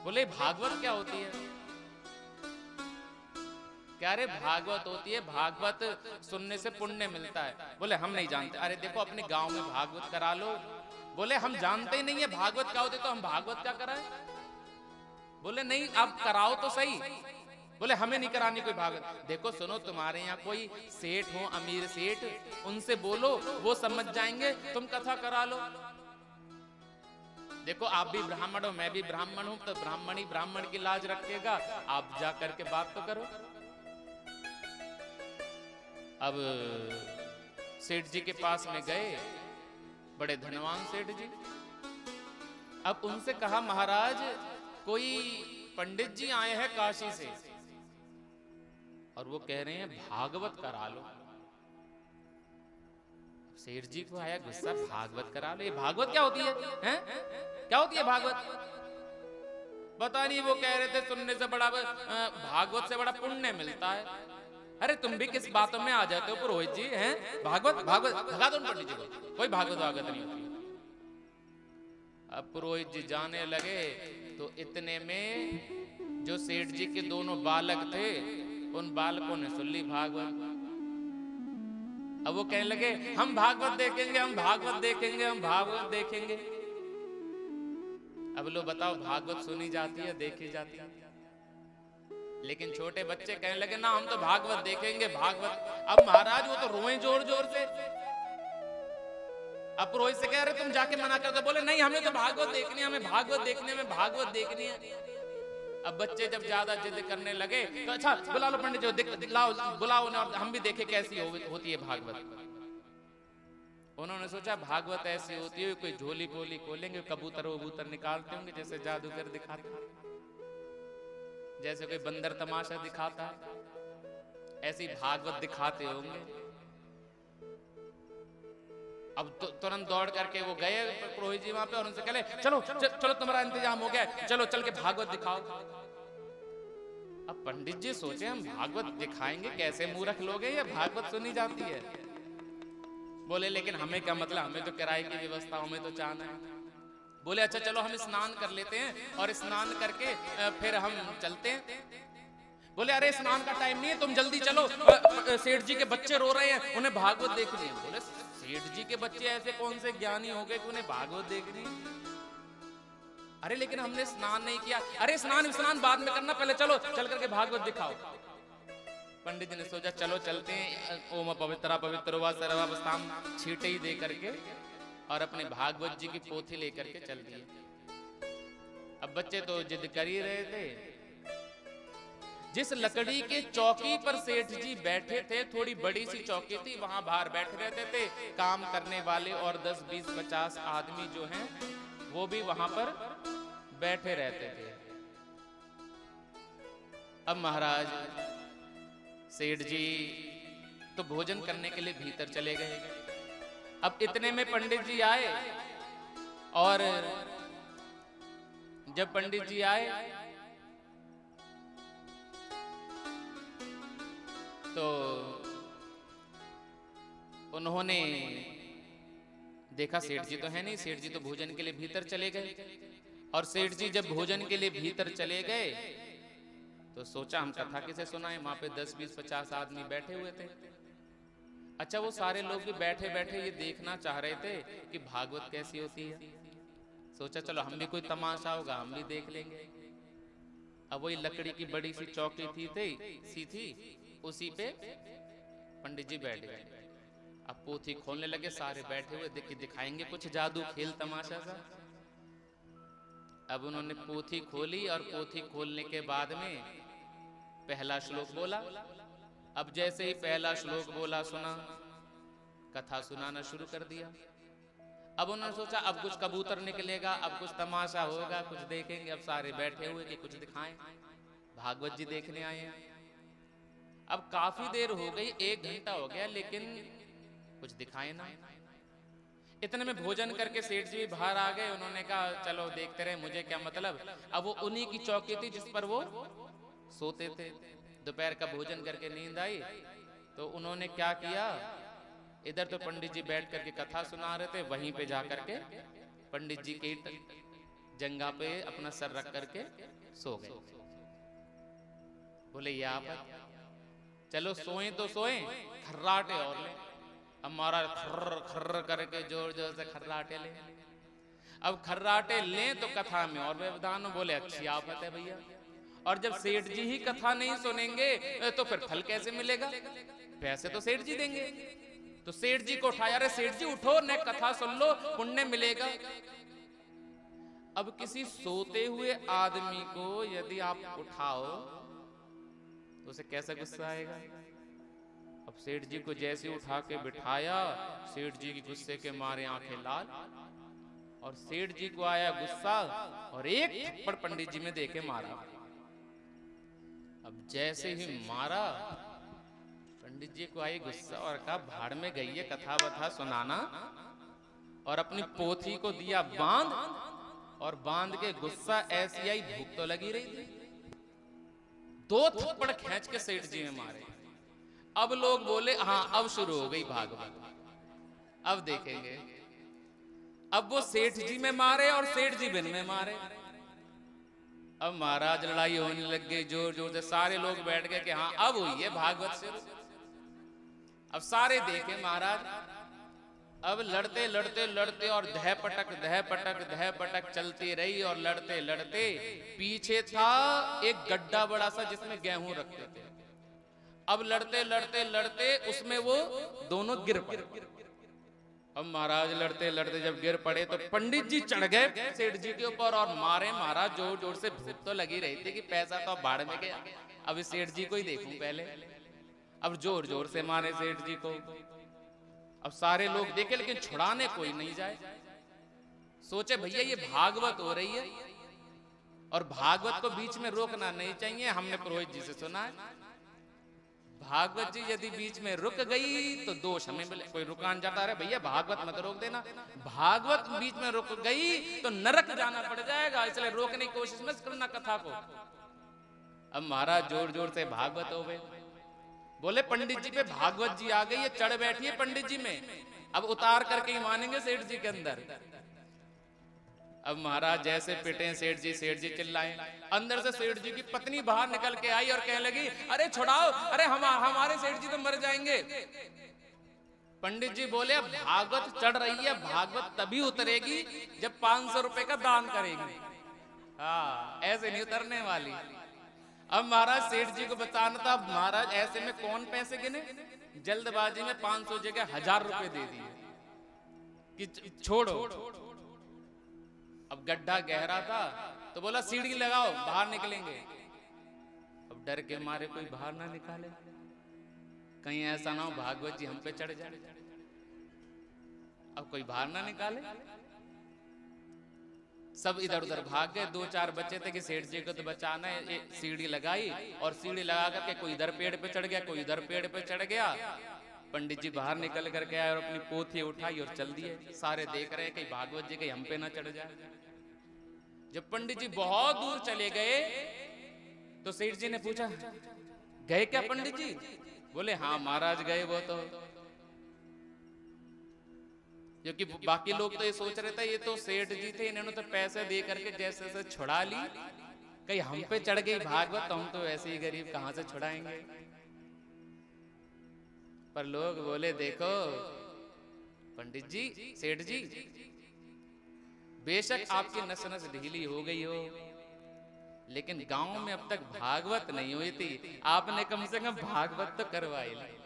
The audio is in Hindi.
बोले भागवत क्या होती है? क्या रे भागवत होती है, भागवत सुनने से पुण्य मिलता है। बोले हम नहीं जानते। अरे देखो अपने गांव में भागवत करा लो। बोले हम जानते ही नहीं है भागवत क्या होती, तो हम भागवत क्या कराएं? बोले नहीं आप कराओ तो सही। बोले हमें नहीं करानी कोई भागवत। देखो सुनो, तुम्हारे यहाँ कोई सेठ हो, अमीर सेठ, उनसे बोलो, वो समझ जाएंगे, तुम कथा करा लो। देखो आप भी ब्राह्मण हो, मैं भी ब्राह्मण हूं, तो ब्राह्मण ही ब्राह्मण की लाज रखेगा। आप जा करके बात तो करो। अब सेठ जी के पास में गए, बड़े धनवान सेठ जी। अब उनसे कहा महाराज कोई पंडित जी आए हैं काशी से और वो कह रहे हैं भागवत करा लो। सेठ जी को आया गुस्सा, भागवत करा लो, ये भागवत क्या होती है? हैं? क्या होती है भागवत? पता नहीं, वो कह रहे थे सुनने से बड़ा भागवत से बड़ा पुण्य मिलता है। अरे तुम भी किस बातों में आ जाते हो पुरोहित जी? हैं भागवत भागवत, भगा दो पंडित जी को, कोई भागवत भागवत नहीं होती। अब पुरोहित जी जाने लगे तो इतने में जो सेठ जी के दोनों बालक थे, उन बालकों ने सुन ली भागवत। अब वो कहने लगे हम भागवत देखेंगे, हम भागवत देखेंगे, हम भागवत देखेंगे। अब लो बताओ, भागवत सुनी जाती है, देखी जाती है? लेकिन छोटे बच्चे कहने लगे ना हम तो भागवत देखेंगे, भागवत। अब महाराज वो तो रोए जोर जोर से। अब पुरोहित से कह रहे तुम जाके मना कर दो। बोले नहीं हमें तो भागवत देखनी है, हमें भागवत देखनी है, हमें भागवत देखनी है। अब बच्चे जब ज्यादा जिद करने लगे तो अच्छा बुला लो पंडित जी, लाओ बुलाओ ना, हम भी देखे कैसी होती है भागवत। उन्होंने सोचा भागवत ऐसी होती है, कोई झोली बोली खोलेंगे, कबूतर वबूतर निकालते होंगे जैसे जादूगर दिखाते, जैसे कोई बंदर तमाशा दिखाता है, ऐसी भागवत दिखाते होंगे। अब तुरंत दौड़ करके वो गए पुरोहित जी वहां पे और उनसे कहले चलो चलो तुम्हारा इंतजाम हो गया, चलो चल के भागवत दिखाओ। अब पंडित जी सोचे हम भागवत दिखाएंगे, कैसे मूर्ख लोग हैं, ये भागवत सुनी जाती है। बोले लेकिन हमें क्या मतलब, हमें तो किराए की व्यवस्था, हमें तो चाहना है। बोले अच्छा चलो हम स्नान कर लेते हैं और स्नान करके फिर हम चलते हैं। बोले अरे स्नान का टाइम नहीं है, तुम जल्दी चलो, सेठ जी के बच्चे रो रहे हैं, उन्हें भागवत देखनी है। बोले सेठ जी के बच्चे ऐसे कौन से ज्ञानी हो गए कि उन्हें भागवत देखनी है? अरे लेकिन हमने स्नान नहीं किया। अरे स्नान बाद में करना, पहले चलो चल करके भागवत दिखाओ। पंडित जी ने सोचा चलो चलते हैं, ओम पवित्रा पवित्र वा सर्वावस्थाम छींटे ही दे करके और अपने भागवत जी की पोथी लेकर के चल दिए। अब बच्चे तो जिद कर ही रहे थे। जिस लकड़ी के चौकी पर सेठ जी बैठे थे, थोड़ी बड़ी सी चौकी थी, वहां बाहर बैठे रहते थे काम करने वाले और 10, 20, 50 आदमी जो हैं वो भी वहां पर बैठे रहते थे। अब महाराज सेठ जी तो भोजन करने के लिए भीतर चले गए। अब इतने में पंडित जी आए और जब पंडित जी आए तो उन्होंने देखा सेठ जी तो है नहीं, सेठ जी तो भोजन के लिए भीतर चले गए। और सेठ जी जब भोजन के लिए भीतर चले गए तो सोचा हम कथा किसे सुनाएं, वहां पे 10, 20, 50 आदमी बैठे हुए थे। अच्छा वो सारे लोग भी बैठे बैठे ये देखना चाह रहे थे कि भागवत कैसी होती है। सोचा चलो हम भी कोई तमाशा होगा, हम भी देख लेंगे। अब वही लकड़ी की बड़ी सी चौकी थी, उसी पे पंडित जी बैठ गए। अब पोथी खोलने लगे, सारे बैठे हुए दिखाएंगे कुछ जादू खेल तमाशा सा। अब उन्होंने पोथी खोली और पोथी खोलने के बाद में पहला श्लोक बोला। अब जैसे ही पहला श्लोक बोला सुना, कथा सुनाना शुरू कर दिया। अब उन्होंने सोचा अब कुछ कबूतर निकलेगा, अब कुछ तमाशा होगा, कुछ देखेंगे। अब सारे बैठे हुए कि कुछ दिखाएं, भागवत जी देखने आए हैं। अब काफी देर हो गई, 1 घंटा हो गया, लेकिन कुछ दिखाए ना। इतने में भोजन करके सेठ जी बाहर आ गए। उन्होंने कहा चलो देखते रहे, मुझे क्या मतलब। अब वो उन्हीं की चौकी थी जिस पर वो सोते थे। दोपहर का भोजन करके नींद आई तो उन्होंने क्या किया, इधर तो पंडित जी बैठ करके कथा सुना रहे थे, वहीं पे जाकर के पंडित जी के जंगा पे अपना सर रख करके सो गए। बोले या चलो सोए तो सोए, खर्राटे और ले। अब महाराज खर्र खर्र करके जोर जोर से खर्राटे ले। अब खर्राटे लें तो कथा में और व्यवधान। बोले अच्छी आफत है भैया। और जब सेठ जी ही कथा नहीं सुनेंगे तो फिर फल कैसे मिलेगा? पैसे तो सेठ जी देंगे। तो सेठ जी को उठाया, अरे सेठ जी उठो, न कथा सुन लो, पुण्य मिलेगा। अब किसी सोते हुए आदमी को यदि आप उठाओ तो उसे कैसा गुस्सा आएगा? अब सेठ जी को जैसे उठा के बिठाया, सेठ जी की गुस्से के मारे आंखें लाल, और सेठ जी को आया गुस्सा और एक थप्पड़ पंडित जी में देके मारा। अब जैसे ही मारा, पंडित जी को आई गुस्सा और कहा भाड़ में गई है कथा बथा सुनाना, और अपनी पोथी को दिया बांध, और बांध के गुस्सा ऐसी आई, भूख तो लगी रही थी, 2 थप्पड़ खींच के सेठ जी में मारे। अब लोग बोले हाँ अब शुरू हो गई भागवत, अब देखेंगे। अब वो सेठ जी में मारे और सेठ जी बिन में मारे। अब महाराज लड़ाई होने लग गई जोर जोर से। सारे लोग बैठ गए कि हाँ अब हुई है भागवत शुरू। अब सारे देखे महाराज। अब लड़ते लड़ते लड़ते और दह पटक चलती रही, और लड़ते लड़ते पीछे था एक गड्ढा बड़ा सा जिसमें गेहूं रखते थे। अब लड़ते लड़ते लड़ते उसमें वो दोनों गिर पड़े। अब महाराज लड़ते लड़ते जब गिर पड़े तो पंडित जी चढ़ गए सेठ जी के ऊपर और मारे। महाराज जोर जोर से भूख तो लगी रही थी कि पैसा तो अब बाढ़ में गया, अब इस सेठ जी को ही देखूं पहले। अब जोर जोर से मारे सेठ जी को। अब सारे लोग देखे लेकिन छुड़ाने कोई नहीं जाए। सोचे भैया ये भागवत हो रही है और भागवत को बीच में रोकना नहीं चाहिए। हमने पुरोहित जी से सुना है भागवत जी यदि बीच में रुक गई तो दोष हमें मिले। कोई रुकान जाता रहे भैया भागवत मत रोक देना, भागवत बीच में रुक गई तो नरक जाना पड़ जाएगा, इसलिए रोकने की कोशिश मत करना कथा को। अब महाराज जोर जोर से भागवत हो गए। बोले पंडित जी पे भागवत जी आ गई है, चढ़ बैठी है पंडित जी में, अब उतार करके ही मानेंगे सेठ जी के अंदर। अब महाराज जैसे पिटे सेठ जी चिल्लाए। अंदर से सेठ जी की पत्नी बाहर निकल के आई और कहने लगी अरे छुड़ाओ, अरे हमारे सेठ जी तो मर जाएंगे। पंडित जी बोले अब भागवत चढ़ रही है, भागवत तभी उतरेगी जब 500 रुपए का दान करेगी। हाँ ऐसे नहीं उतरने वाली। अब महाराज सेठ जी को बताना था, महाराज ऐसे में कौन पैसे गिने, जल्दबाजी में 500 जगह 1000 रुपए दे दिए कि छोड़ो। अब गड्ढा गहरा था तो बोला सीढ़ी लगाओ बाहर निकलेंगे। अब डर के मारे कोई बाहर ना निकाले, कहीं ऐसा ना हो भागवत जी हम पे चढ़ जाए। अब कोई बाहर ना निकाले, सब इधर उधर भाग गए। 2-4 बच्चे थे कि सेठ जी को तो बचाना है। सीढ़ी लगाई और सीढ़ी लगा करके कोई इधर पेड़ पे चढ़ गया, कोई इधर पेड़ पे चढ़ गया। पंडित जी बाहर निकल करके आए और अपनी पोथी उठाई और चल दिए। सारे देख रहे कहीं भागवत जी कहीं हम पे ना चढ़ जाए। जब पंडित जी बहुत दूर चले गए तो सेठ जी ने पूछा गए क्या पंडित जी? बोले हाँ महाराज गए वो तो। क्योंकि बाकी लोग तो ये सोच रहे थे ये तो सेठ जी थे, इन्होंने तो पैसे दे करके जैसे से छुड़ा ली, कहीं हम पे चढ़ गई भागवत तो हम तो ऐसे ही गरीब कहां से छुड़ाएंगे। पर लोग बोले देखो पंडित जी, सेठ जी, बेशक आपकी नस नस ढीली हो गई हो, लेकिन गांव में अब तक भागवत नहीं हुई थी, आपने कम से कम भागवत तो करवाई।